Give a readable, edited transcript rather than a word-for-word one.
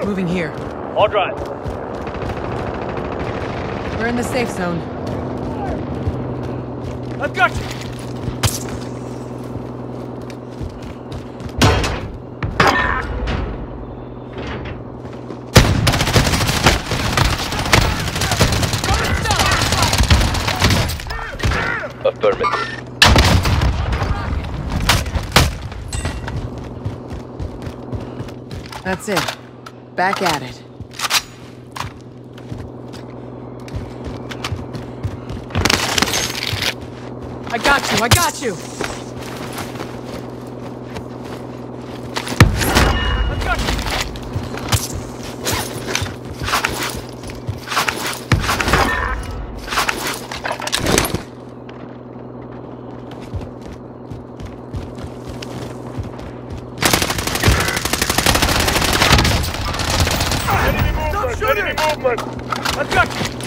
Moving here. On drive. We're in the safe zone. I've got you! Affirmative. That's it. Back at it. I got you! I got you! I've got you! Enemy movement! I've got you!